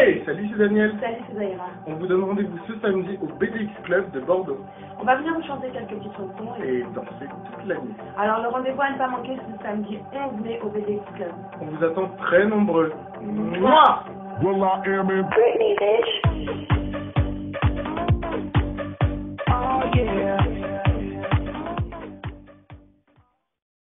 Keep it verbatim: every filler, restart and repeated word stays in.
Hey, salut, c'est Daniel. Salut, c'est Zaira. On vous donne rendez-vous ce samedi au B D X Club de Bordeaux. On va venir vous chanter quelques petites chansons. Et danser toute la nuit. Alors, le rendez-vous à ne pas manquer, c'est le samedi onze mai au B D X Club. On vous attend très nombreux. Mouah. Well, I am in Britney, bitch.